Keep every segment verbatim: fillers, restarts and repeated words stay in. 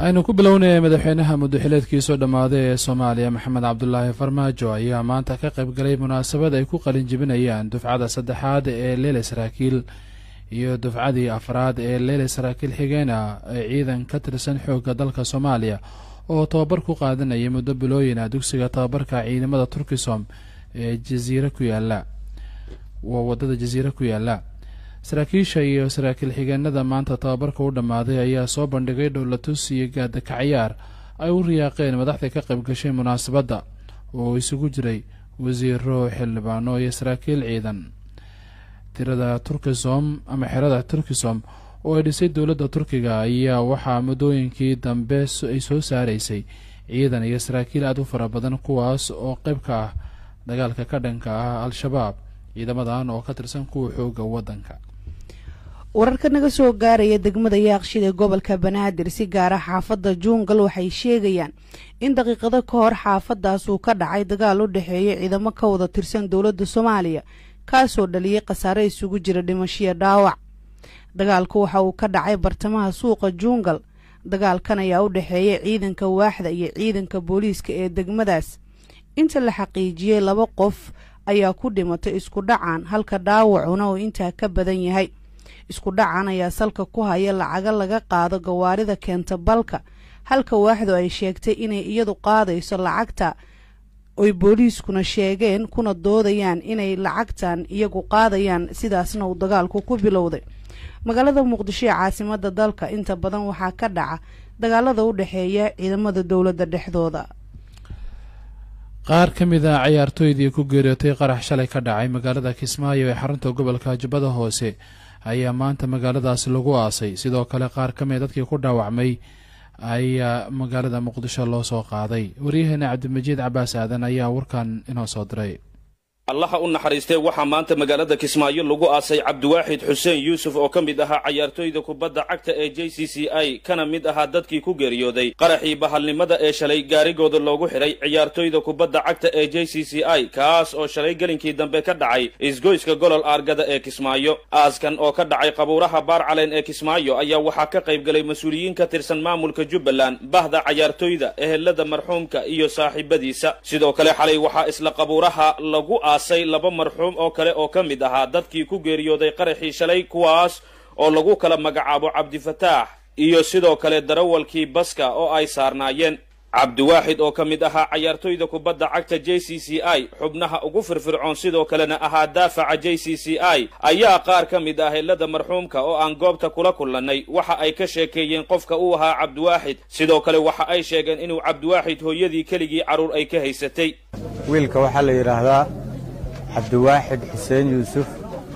aynu ku bilownay madaxweynaha muddaxileedkiisa dhamaaday ee Soomaaliya Maxamed Cabdullaahi Farmaajo ayaa maanta ka qayb galay munaasabad ay ku qalin jebinayaan dufcada saddexaad ee Leele Saraakiil iyo dufcadii afraad ee Leele Saraakiil xigeena ee ciidan ka tirsan xoogga dalka Soomaaliya oo tababar ku qaadanaya muddo bilooyin ah dugsiga tababarka ciidamada Turkisom ee Jaziira ku yaala oo wadada Jaziira ku yaala saraakiisha iyo saraakiil xigeenada maanta tababarka u dhamaaday ayaa soo bandhigay dowlatus iyo gaada ka ciyaar ay u riyaaqeen madaxda ka qayb gashay munaasabadda oo isugu jiray wasiiro xildhibaano iyo saraakiil ciidan tirada Turkisom ama xerada Turkisom oo ay dhisay dowladda Turkiga ayaa waxaa muddooyinkii dambe ay soo saaraysay ciidan iyo saraakiil aad u fara badan kuwaas oo qayb ka ah dagaalka ka dhanka ah al-shabaab ciidamadan oo ka tirsan kuwa xoogga waddanka. wararka naga soo gaaraya degmada Yaaqshid ee gobolka Banaadir si gaar ah xaafadda Jungal waxay sheegayaan in daqiiqado ka hor xaafadaas uu ka dhacay dagaal u dhaxeeya ciidamo ka wada tirsan dowladda Soomaaliya kaasoo dhaliyay khasaare isugu jira dhimasho iyo dhaawac. dagaalku waxa uu ka dhacay bartamaha suuqa Jungal. dagaalkan ayaa u dhaxeeya ciidanka waaxda iyo ciidanka booliiska ee degmadaas. inta la xaqiijiyay laba qof ayaa ku dhimatay isku dhacan halka dhaawacuna uu intaa ka badan yahay. isku dhacan ayaa salka ku haya lacaga laga qaado gawaarida keenta balka halka waaxdu ay sheegtay inay iyadu qaadayso lacagta oo booliiskuna sheegeen kuna doodayaan inay lacagtan iyagu qaadayaan sidaasna uu dagaalku ku bilowday. magaalada Muqdisho ee caasimadda dalka inta badan waxaa ka dhaca dagaalada u dhaxeeya ciidamada dowladda dhexdooda. qaar ka mid ah ciyaartoydii ku geeriyootay qarax shalay ka dhacay magaalada Kismaayo ee xarunta gobolka Jubbada Hoose ayaa maanta magaaladaas lagu aasay. sidoo kale qaar ka mid dadkii ku dhaawacmay ayaa magaalada Muqdisho loo soo qaaday. wariyahana Cabdimajiid Cabaas Aadan ayaa warkan inoo soo diray. allaha u naxariistay waxaa maanta magaalada Kismaayo lagu aasay Cabdiwaaxid Xuseen Yuusuf oo ka mid ahaa ciyaartoyda kubadda cagta ee J C C I kana mid ahaa dadkii ku geeriyooday qaraxii bahalnimada ee shalay gaarigooda loogu xiray ciyaartoyda kubadda cagta ee J C C I kaas oo shalay galinkii dambe ka dhacay isgoyska golol argada ee Kismaayo. aaskan oo ka dhacay qabuuraha Baarcaleen ee Kismaayo ayaa waxaa ka qayb galay mas'uuliyiin ka tirsan maamulka Jubbaland, bahda ciyaartoyda, ehelada marxuumka iyo saaxiibadiisa. sidoo kale xalay waxaa isla qabuuraha lagu aasay laba marxuum oo kale oo ka mid ahaa dadkii ku geeriyooday qaraxii shalay kuwaas oo lagu kala magacaabo Cabdifataax iyo sidoo kale darawalkii baska oo ay saarnaayeen. Cabdiwaaxid oo ka mid ahaa ciyaartoyda kubadda cagta J C C I xubnaha ugu firfircoon sidoo kalena ahaa daafaca J C C I ayaa qaar ka mid ah helada marxuumka oo aan goobta kula kulanay waxa ay ka sheekeeyeen qofka uu ahaa Cabdiwaaxid. sidoo kale waxa ay sheegeen inuu Cabdiwaaxid hooyadii keligii caruur ay ka haysatay. wiilka waxa la yiraahdaa Cabdiwaaxid Xuseen Yuusuf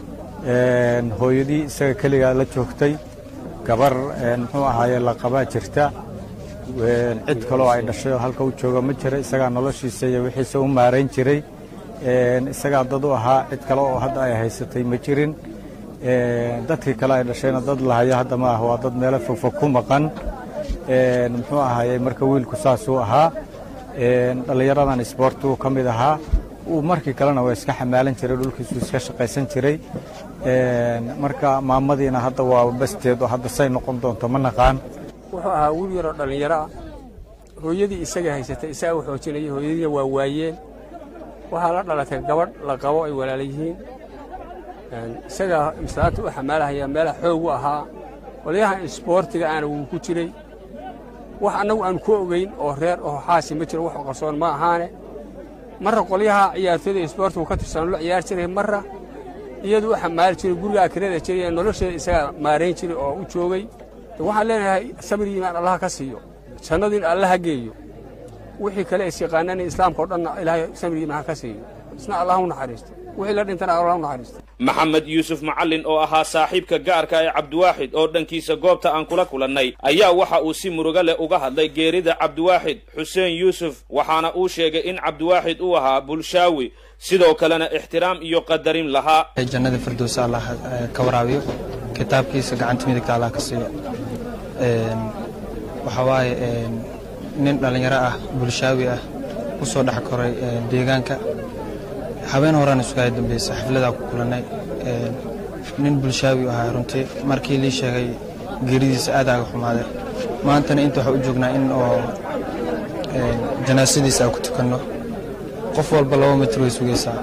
een hooyadii isaga kaliya la joogtay gabar een muxuu ahaayay la qaba jirta een cid kale oo ay dhashay halka uu jooga ma jira isaga noloshiisa iyo wixiisa u maareyn jiray een isaga dad u ahaa cid kale oo hadda ay haysatay ma jirin een dadkii kale ay dhashayna dad la haya hadda ma aha waa dad meel fog ku maqan een muxuu ahaayay marka wiilku saas uu ahaa een dhalinyaradan isboortu ka mid ahaa uu markii kalena waa iska xamaalan jiray dhulkiisu iska shaqaysan jiray een marka maamadiina hadda waa basteed oo hadda say noqon doonto ma naqaan. wuxuu ahaa wiil yar oo dhalinyaro ah hooyadii isaga haysatay isaga wuxuu xoojinayay hooyadii waa waayeen waxa la dhalatay gabadh la qabo ay walaal yihiin een isaga mislaatu u xamaalaya meel xoog u ahaa waliyaha isboortiga aan uu ku jiray wax anagu aan ku ogeyn oo reer oo xaasi ma jiro wax qarsoon ma ahaane marra qoliyaha ciyaartoyda isboortiga ka tirsan loo ciyaar jiray marra iyadu waxa maal jiray guriga kirada jiray nolosheeda isaga maareyn jiray oo u joogay. waxaan leenahay sabir iimaan Allah ka siiyo jannadin Allah geeyo wixii kale is yaqaanana islaamka oo dhan Ilaahay sabir iimaan ka siiyo isna Allah u naxariisto wixii la dhintana Allah u naxariisto. Maxamed Yuusuf Macallin oo ahaa saaxiibka gaarka ee Cabdiwaaxid oo dhankiisa goobta aan kula kulannay ayaa waxa uu si muruga leh uga hadlay geerida Cabdiwaaxid Xuseen Yuusuf waxaana uu sheegay in Cabdiwaaxid uu ahaa bulshaawi sidoo kalena ixtiraam iyo qadarin lahaa. jannada firdaws Allah ka waraabiyo kitaabkiisa gacanta midigta Allah ka siiyo een waxa waaye een nin dhalinyaro ah bulshaawi ah ku soo dhax koray deegaanka habeen horaan isku hay dambeysay xaflada ku kulanay een nin bulshaawi ah runtii markii la sheegay geeridiisa aad aaga xumaaday maantana inta waxaa u joognaa in oo janaasadiisa aan ku tukanno. qof walba laba mitir way sugaysaa.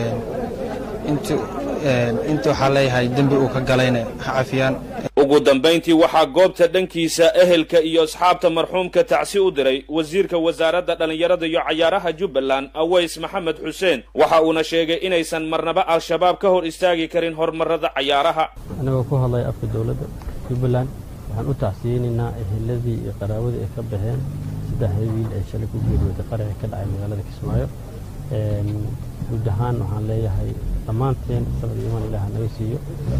inta waxaa leeyahay dembi uu ka galayna ha cafiyaan. ugu dambayntii waxaa goobta dhankiisa ehelka iyo asxaabta marxuumka tacsi u diray wasiirka wasaaradda dhallinyarada iyo cayaaraha Jubbaland Aways Maxamed Xuseen. waxa uuna sheegay inaysan marnaba al-shabaab ka hor istaagi karin horumarada cayaaraha. anagoo ku hadlay afka dowladda Jubbaland waxaan u tacsiyeynaynaa eheladii iyo qaraawadii ay ka baxeen saddex wiil ee shalay ku geeriyooday qaraxa ka dhacay magaalada Kismaayo. guud ahaan waxaan leeyahay dhammaanteen sabir iimaan ilaaha naga siiyo.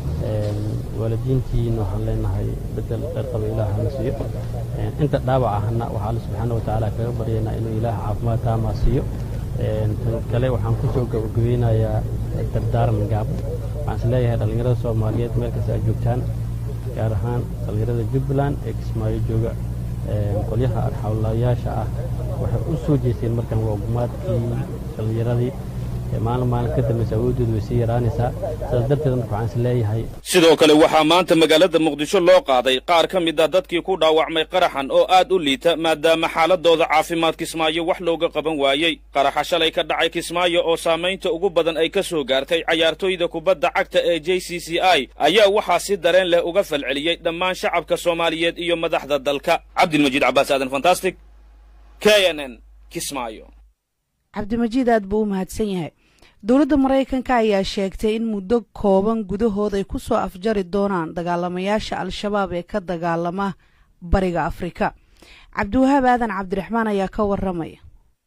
waalidiintiina waxaan leenahay bedel khayr qaba ilaaha naga siiyo. inta dhaawac ahna waxaa alla subxaana wa tacaala kaga baryaynaa inuu ilaaha caafimaad taama siiyo. tan kale waxaan ku soo gabagabeynayaa dardaaran gaab. waxaan is leeyahay dhallinyarada Soomaaliyeed meel kasta ay joogtaan gaar ahaan dhallinyarada Jubbaland ee Kismaayo jooga qolyaha arxawlayaasha ah waxay u soo jeesteen markan waa gumaadkii dhallinyaradii maalin maalin ka dambaysa awoodoodu way sii yaraanaysaa. sidaas darteed marka waxaan is leeyahay sidoo kale waxaa maanta magaalada Muqdisho loo qaaday qaar ka mid ah dadkii ku dhaawacmay qaraxan oo aad u liita maadaama xaaladooda caafimaad Kismaayo wax looga qaban waayey. qaraxa shalay ka dhacay Kismaayo oo saamaynta ugu badan ay ka soo gaartay cayaartooyda kubadda cagta ee J C C I ayaa waxaa si dareen leh uga falceliyey dhammaan shacabka Soomaaliyeed iyo madaxda dalka. Cabdilmajiid Cabbaas Aadan Fantastic K N N Kismaayo. cabdimajiid aad buu u mahadsan yahay. dowladda Maraykanka ayaa sheegtay in muddo kooban gudahood ay ku soo afjari doonaan dagaalamayaasha al-shabaab ee ka dagaalama bariga Afrika. cabdiwahaab aadan cabdiraxmaan ayaa ka waramaya.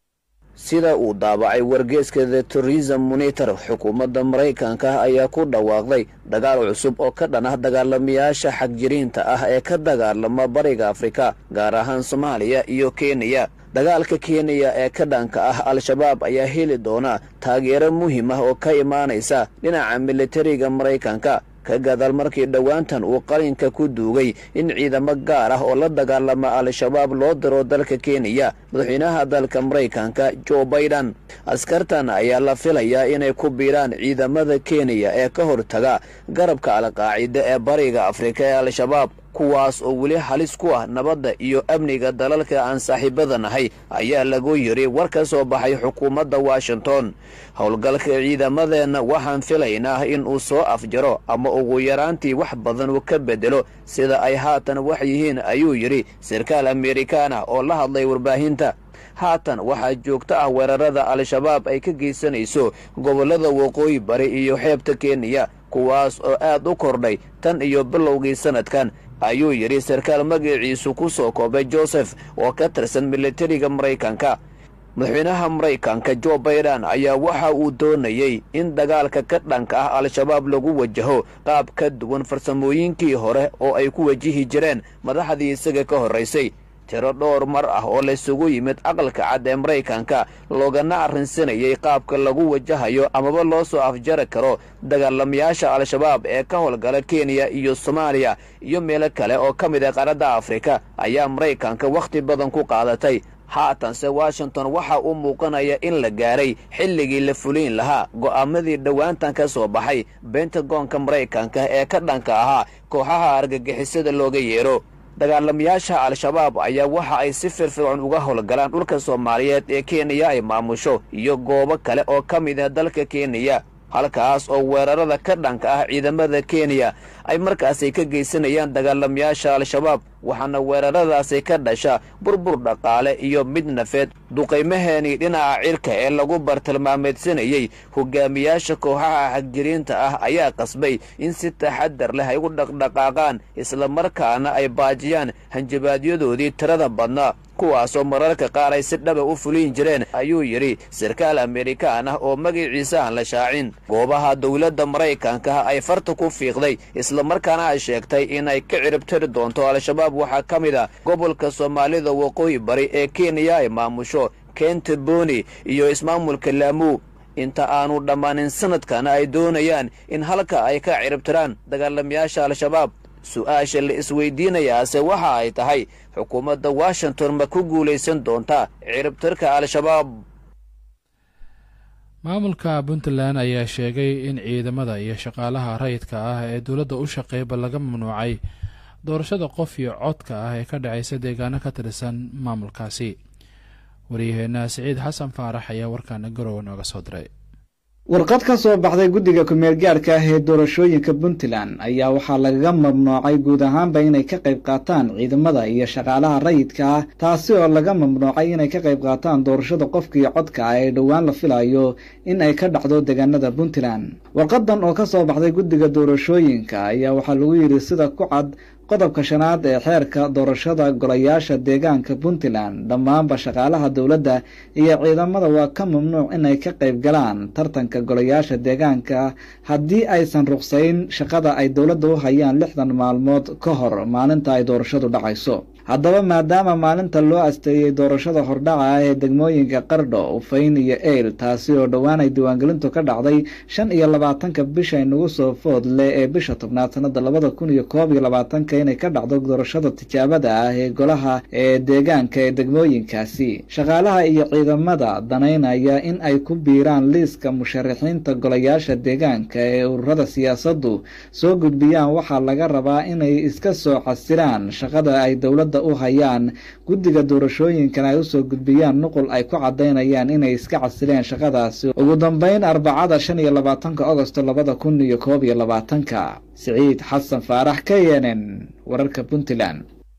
sida uu daabacay wargeyska The Tourism Monitor, xukuumadda Maraykanka ayaa ku dhawaaqday dagaal cusub oo ka dhan ah dagaalamayaasha xagjiriinta ah ee ka dagaalama bariga Afrika gaar ahaan Soomaaliya iyo Kenya. dagaalka Kenya ee ka dhanka ah al-shabaab ayaa heli doona taageero muhiim ah oo ka imaanaysa dhinaca militariga Maraykanka ka gadaal markii dhowaantan uu qalinka ku duugay in ciidamo gaar ah oo la dagaalama al-shabaab loo diro dalka Kenya. madaxweynaha dalka Maraykanka Joe Biden askartan ayaa la filayaa inay ku biiraan ciidamada Kenya ee ka hortaga garabka al-Qaacida ee bariga Afrika ee al-shabaab kuwaas oo weli halis ku ah nabadda iyo amniga dalalka aan saaxiibada nahay ayaa lagu yiri war ka soo baxay xukuumadda Washington. howlgalka ciidamadeena waxaan filaynaa in uu soo afjaro ama ugu yaraantii wax badan uu ka bedelo sida ay haatan wax yihiin ayuu yiri sarkaal Amerikaan ah oo la hadlay warbaahinta. haatan waxaa joogta ah weerarada al-shabaab ay ka geysanayso gobolada waqooyi bari iyo xeebta Kenya kuwaas oo aad u kordhay tan iyo bilowgii sanadkan ayuu yiri sarkaal magaciisu ku soo koobay Joseph oo ka tirsan militariga Maraykanka. madaxweynaha Maraykanka Joe Biden ayaa waxa uu doonayay in dagaalka ka dhanka ah al-shabaab lagu wajaho qaab ka duwan farsamooyinkii hore oo ay ku wajihi jireen madaxdii isaga ka horeysay. tiro dhowr mar ah oo la isugu yimid aqalka cad ee Maraykanka loogana arrinsanayay qaabka lagu wajahayo amaba loo soo afjari karo dagaalamayaasha al-shabaab ee ka howlgala Kenya iyo Soomaaliya iyo meelo kale oo ka mid ah qaaradda Afrika ayaa Maraykanka waqti badan ku qaadatay. haatanse Washington waxa uu muuqanaya in la gaaray xilligii la fulin lahaa go'aamadii dhowaantan ka soo baxay Pentagonka Maraykanka ee ka dhanka ahaa kooxaha argagixisada looga yeero. dagaalamayaasha al-shabaab ayaa waxa ay si firfircoon uga howlgalaan dhulka Soomaaliyeed ee Kenya ay maamusho iyo goobo kale oo ka mid ah dalka Kenya halkaas oo weerarada ka dhanka ah ciidamada Kenya ay markaas ay ka geysanayaan dagaalamayaasha al-shabaab waxaana weeraradaasi ka dhasha burbur dhaqaale iyo mid nafeed. duqeymaheeni dhinaca cirka ee lagu bartilmaameedsanayay hogaamiyaasha kooxaha xagjiriinta ah ayaa qasbay in si taxadar leh ay u dhaqdhaqaaqaan isla markaana ay baajiyaan hanjabaadyadoodii tirada badnaa kuwaasoo mararka qaar ay si dhaba u fulin jireen ayuu yiri sarkaal Amerikaan ah oo magaciisa aan la shaacin. goobaha dawladda Maraykanka ay farta ku fiiqday isla markaana ay sheegtay in ay ka ciribtiri doonto al-shabaab waxaa ka mid ah gobolka Soomaalida waqooyi bari ee Kenya ay maamusho Kentaboni iyo ismaamulka Lamu. inta aanu dhammaanin sanadkan ay doonayaan in halka ay ka ciribtiraan dagaalamayaasha al-shabaab. su'aasha la isweydiinayaase waxa ay tahay xukuumadda Washington ma ku guulaysan doontaa ciribtirka al-shabaab. maamulka Puntland ayaa sheegay in ciidamada iyo shaqaalaha rayidka ah ee dowladda u shaqeeyba laga mamnuucay doorashada qof iyo codka ah ee ka dhacaysa deegaano ka tirsan maamulkaasi. wariyaheenna Siciid Xasan Faarax ayaa warkaana Garowe nooga soo diray. warqad ka soo baxday guddiga ku-meel gaarka ah ee doorashooyinka Puntland ayaa waxaa lagaga mamnuucay guud ahaanba inay ka qayb qaataan ciidamada iyo shaqaalaha rayidka ah, taasi oo laga mamnuucay inay ka qayb qaataan doorashada qofka iyo codka ah ee dhowaan la filayo in ay ka dhacdo deegaanada Puntland. warqadan oo ka soo baxday guddiga doorashooyinka ayaa waxaa lagu yiri sida ku cad qodobka shanaad ee xeerka doorashada golayaasha deegaanka Puntland, dhammaanba shaqaalaha dowladda iyo ciidamada waa ka mamnuuc inay ka qayb galaan tartanka golayaasha deegaanka haddii aysan ruqsayn shaqada ay dowladda u hayaan lixdan maalmood ka hor maalinta ay doorashadu dhacayso. haddaba maadaama maalinta loo asteeyey doorashada hordhaca ah ee degmooyinka Qardho, Ufayn iyo Eyl, taasi oo dhowaan ay diiwaangelintu ka dhacday shan iyo labaatanka bisha inagu soo food leh ee bisha tobnaad sanada labada kun iyo koob iyo labaatanka inay ka dhacdo doorashada tijaabada ah ee golaha ee deegaanka ee degmooyinkaasi. shaqaalaha iyo ciidamada danaynaya in ay ku biiraan liiska musharaxiinta golayaasha deegaanka ee ururada siyaasaddu soo gudbiyaan waxaa laga rabaa inay iska soo xasiraan shaqada ay dowladda u hayaan. guddiga doorashooyinkan ay usoo gudbiyaan nuqul ay ku cadaynayaan inay iska casileen shaqadaasi ugu dambeyn arbacada shan iyo labaatanka Agosto labada kun iyo koob iyo labaatanka. Siciid Xasan Faarax, K N N, wararka Puntland.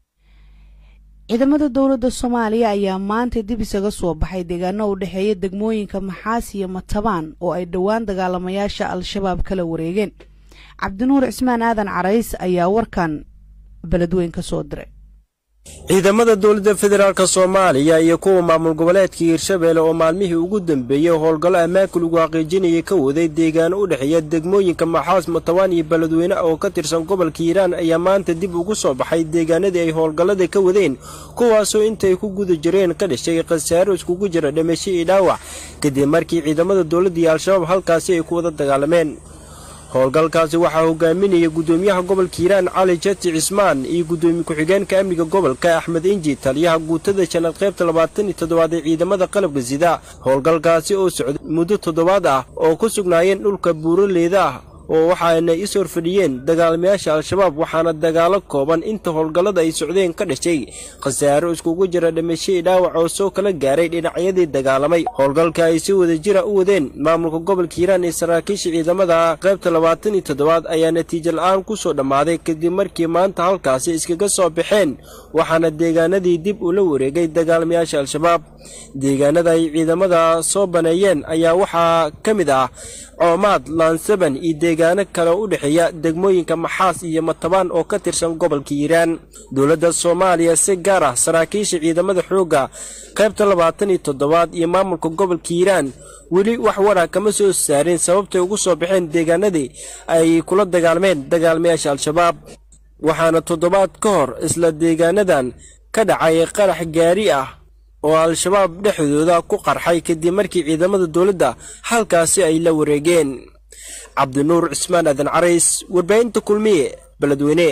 ciidamada dowladda Soomaaliya ayaa maanta dib isaga soo baxay deegaano u dhaxeeya degmooyinka Maxaas iyo Matabaan oo ay dhowaan dagaalamayaasha Al-Shabaab kala wareegeen. Cabdinuur Cismaan Aadan Carays ayaa warkan beledweyn ka soo diray. ciidamada dowladda federaalka Soomaaliya iyo kuwa maamul goboleedka Hirshabelle oo maalmihii ugu dambeeyay howlgallo ammaanka lagu xaqiijinayay ka waday deegaano u dhaxeeya degmooyinka Maxaas, Matabaan iyo Beledweyne oo ka tirsan gobolka Hiiraan ayaa maanta dib ugu soo baxay deegaanadii ay howlgallada ka wadeen, kuwaasoo intay ku guda jireen ka dhashay khasaaro iskugu jira dhimasho iyo dhaawac kadib markii ciidamada dowladda iyo Al-Shabaab halkaasi ay ku wada dagaalameen. howlgalkaasi waxaa hogaaminaya gudoomiyaha gobolka Hiiraan Cali Jati Cismaan iyo gudoomiye ku-xigeenka amniga gobolka Axmed Inji, taliyaha guutada shanaad qaybta labaatan iyo toddobaad ee ciidamada qalabka sida. howlgalkaasi oo socday muddo toddobaad ah oo ku sugnaayeen dhulka buuraleyda ah oo waxaana is horfadhiyeen dagaalamayaasha Al-Shabaab, waxaana dagaalo kooban inta howlgallada ay socdeen ka dhashay khasaaro iskugu jira dhimasho iyo dhaawac oo soo kala gaaray dhinacyadii dagaalamay. howlgalka ay si wada jira u wadeen maamulka gobolka Hiiraan ee saraakiisha ciidamada qaybta labaatan iyo toddobaad ayaa natiijo la'aan ku soo dhammaaday kadib markii maanta halkaasi iskaga soo baxeen, waxaana deegaanadii dib ula wareegay dagaalamayaasha Al-Shabaab. deegaanada ay ciidamada soo baneeyeen ayaa waxaa ka mid ah Coomaad, Laansaban iyo deegaano kale u dhaxeeya degmooyinka Maxaas iyo Matabaan oo ka tirsan gobolka Hiiraan. dowladda Soomaaliya si gaar ah saraakiisha ciidamada xoogga qaybta labaatan iyo toddobaad iyo maamulka gobolka Hiiraan weli wax wara kama soo saarin sababtay ugu soo baxeen deegaanadii ay kula dagaalmeen dagaalmayaasha Al-Shabaab. waxaana toddobaad ka hor isla deegaanadan ka dhacay qarax gaari ah oo Al-Shabaab dhexdooda ku qarxay kadib markii ciidamada dowladda halkaasi ay la wareegeen. Cabdinuur Cismaan Aadan Carays, warbaahinta Kulmiye, Beledweyne.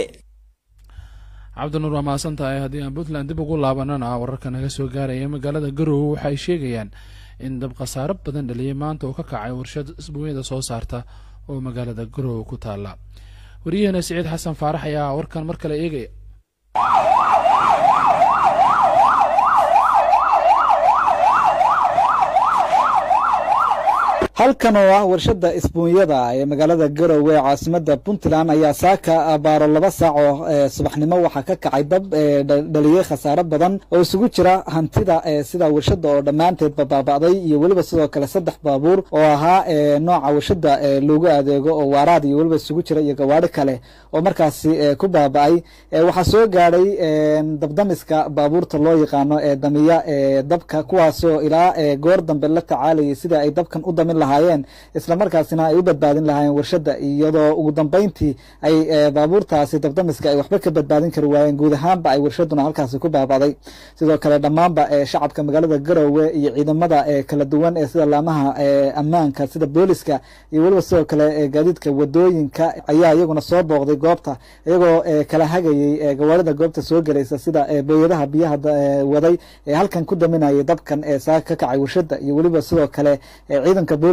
Cabdinuur waa mahadsantahay. haddii aan Puntland dib ugu laabanana wararka naga soo gaaraya magaalada Garowe waxay sheegayaan in dab khasaaro badan dhaliyay maanta oo ka kacay warshad isbuunyada soo saarta oo magaalada Garowe ku taala. wariyaheenna Siciid Xasan Faarax ayaa warkan mar kale eegaya. halkan oo ah warshada isbuunyada ee magaalada Garowe ee caasimada Puntland ayaa saaka abaaro laba saac oo subaxnimo waxa ka kacay dab dhaliyay khasaaro badan oo isugu jira hantida sida warshada oo dhamaanteed baabaaday iyo waliba sidoo kale saddex baabuur oo ahaa nooca warshada loogu adeego oo waaraad iyo waliba isugu jira iyo gawaari kale oo markaasi ku baabay. waxa soo gaaray dabdamiska baabuurta loo yaqaano ee damiya ee dabka, kuwaasoo ilaa goor dambe la tacaalayay sida ay dabkan u damin lahaayeen isla markaasina ay u badbaadin lahaayeen warshada, iyadoo ugu dambeyntii ay baabuurtaasi dabdamiska ay waxba ka badbaadin kari waayeen, guud ahaanba ay warshaduna halkaasi ku baabaday. sidoo kale dhammaanba shacabka magaalada Garowe iyo ciidamada kala duwan ee sida laamaha ammaanka sida booliska iyo waliba sidoo kale gaadiidka wadooyinka ayaa iyaguna soo booqday goobta, iyagoo kala hagayay gawaarida goobta soo galaysa sida booyadaha biyaha waday ee halkan ku daminayay dabkan ee saaka ka kacay warshada iyo waliba sidoo kale ciidanka booliska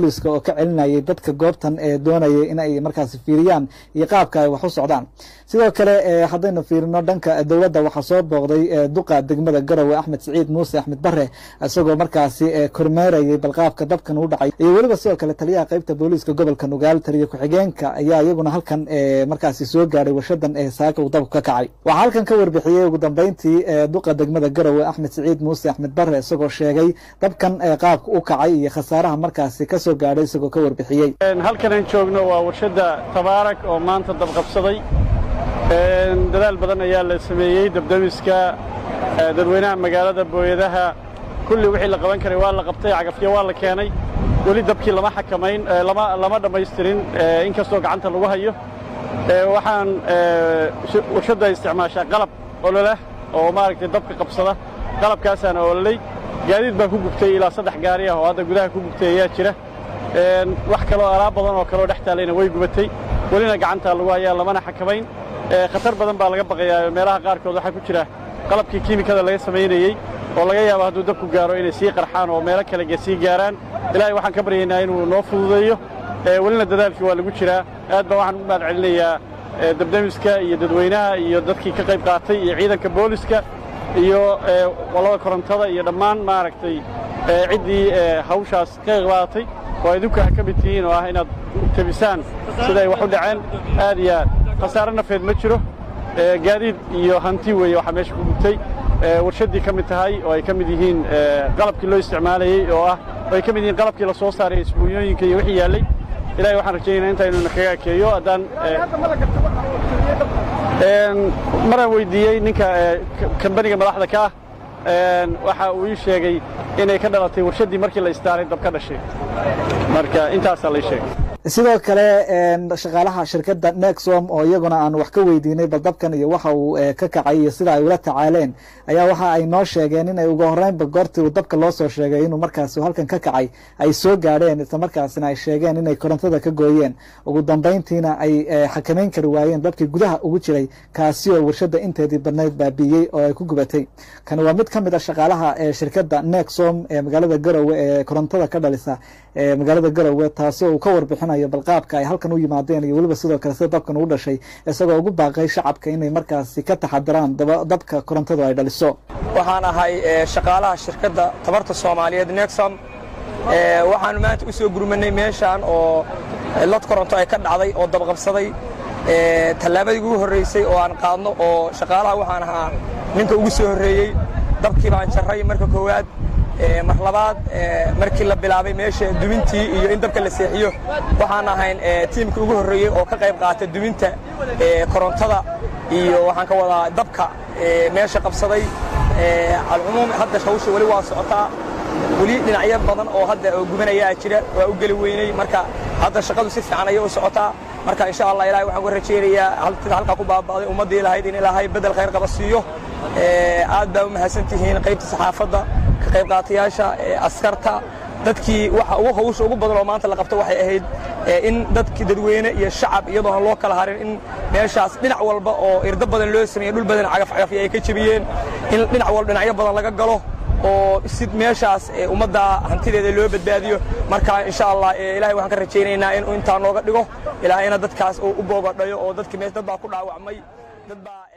booliska oo ka celinayay dadka goobtan ee doonayay in ay markaasi fiiriyaan iyo qaabka ay wax u socdaan sidoo kale haddaynu fiirino dhanka dowladda waxaa soo booqday duqa degmada garowe axmed siciid muuse axmed bare isagoo markaasi kormeerayay balqaabka dabkan u dhacay iyo weliba sidoo kale taliyaha qaybta booliska gobolka nugaal taliya ku-xigeenka ayaa iyaguna halkan markaasi soo gaadhay warshadan ee saaka uu dabku ka kacay waxaa halkan ka warbixiyey ugu dambeyntii duqa degmada garowe axmed siciid muuse axmed bare isagoo sheegay dabkan qaabka u kacay iyo khasaaraha markaasi ka soo gaadhay isagoo ka warbixiyey halkan aan joogno waa warshada tabaarak oo maanta dab qabsaday dadaal badan ayaa la sameeyey dabdamiska dadweynaha magaalada booyadaha kulli wixii la qaban karay waa la qabtay cagafyo waa la keenay weli dabkii lama xakamayn lama lama dhamaystirin inkastoo gacanta lagu hayo waxaan warshada isticmaashaa qalab olole oo maaragtay dabka qabsada qalabkaasaan ololay gaadiid baa ku gubtay ilaa saddex gaari ah oo hadda gudaha ku gubtay ayaa jira wax kaloo alaab badan oo kaloo dhex taalayna way gubatay welina gacanta lagu hayaa lamana xakamayn khatar badan baa laga baqayaa meelaha qaarkood waxaa ku jira qalabkii kiimikada laga samaynayey oo laga yaabo hadduu dabku gaaro inay sii qarxaan oo meelo kale sii gaaraan ilaahay waxaan ka baryaynaa inuu noo fududeeyo welina dadaalkii waa lagu jiraa aad baan waxaan u mahad celinayaa dabdamiska iyo dadweynaha iyo dadkii ka qayb qaatay iyo ciidanka booliska iyo qolada korontada iyo dhammaan maaragtay ciddii hawshaas ka qayb qaadatay oo idinku ka mid tihiin oo ah inaad tabisaan sida ay wax u dhaceen aad iyo aad khasaare nafeed ma jiro gaadiid iyo hanti weeye waxaa meesha ku gubtay warshaddii ka mid tahay oo ay ka mid yihiin qalabkii loo isticmaalayey oo ah oo ay ka mid yihiin qalabkii la soo saaray isbuunyooyinka iyo wixii yaallay ilaahay waxaan rajaynaynaa intaynu nakaga ekeeyo haddaan maraan weydiiyey ninka kambaniga madaxda ka ah waxa uu ii sheegay inay ka dhalatay warshaddii markii la istaaray dab ka dhashay marka intaasaa la ii sheegay sidoo kale shaqaalaha shirkadda nexom oo iyaguna aan wax ka weydiinay bal dabkan iyo waxa uu ka kacay iyo sida ay ula tacaaleen ayaa waxa ay noo sheegeen inay ugu horreynba goortii uu dabka loo soo sheegay inuu markaasi halkan ka kacay ay soo gaadheen isla markaasina ay sheegeen inay korontada ka gooyeen ugu dambeyntiina ay xakamayn kari waayeen dabkii gudaha ugu jiray kaasi oo warshadda inteedii badnayd baabiiyey oo ay ku gubatay kani waa mid ka mid a shaqaalaha shirkadda nexom ee magaalada garowe ee korontada ka dhalisa ee magaalada garowe taasi oo uu ka warbixinayo balqaabka ay halkan u yimaadeen iyo weliba sidoo kale sida dabkan uu dhashay isagoo ugu baaqay shacabka inay markaasi ka taxadiraan dabka korontadu ay dhaliso waxaan ahay shaqaalaha shirkadda tabarta Soomaaliyeed Nexom waxaan maanta u soo gurmanay meeshan oo lad koronto ay ka dhacday oo dab qabsaday talaabadii ugu horeysay oo aan qaadno oo shaqaalaha waxaan ahaa ninka ugu soo horeeyay dabkii baan jaray marka koowaad mar labaad markii la bilaabay meesha dumintii iyo in dabka la seexiyo waxaan ahayn tiimkii ugu horeeyay oo ka qayb qaatay duminta korontada iyo waxaan ka wadaa dabka meesha qabsaday alcumuum hadda hawsha wali waa socotaa wali dhinacyo badan oo hadda gubanaya jira waa u gali weynay marka hadda shaqadu si fiican ayay u socotaa marka insha Allah ilaahay waxaan ku rajaynayaa halka halka ku baabaaday ummadii lahayd in ilaahay bedel khayr qaba siiyo aad baa u mahadsantihiin qaybta saxaafadda ka qayb qaatayaasha askarta dadkii waxa ugu hawsha ugu badan oo maanta la qabto waxay ahayd in dadkii dadweyne iyo shacab iyadoo aan loo kala harin in meeshaas dhinac walba oo irda badan loo sameeyay dhul badan cagaf cagaf ay ka jabiyeen in dhinac walba dhinacyo badan laga galo oo sid meeshaas ummadda hantideeda loo badbaadiyo marka insha Allah ilaahay waxaan ka rajaynaynaa in inta nooga dhigo ilaahayna dadkaas oo u boogadhayo oo dadkii meesha dad baa ku dhaawacmay dad baa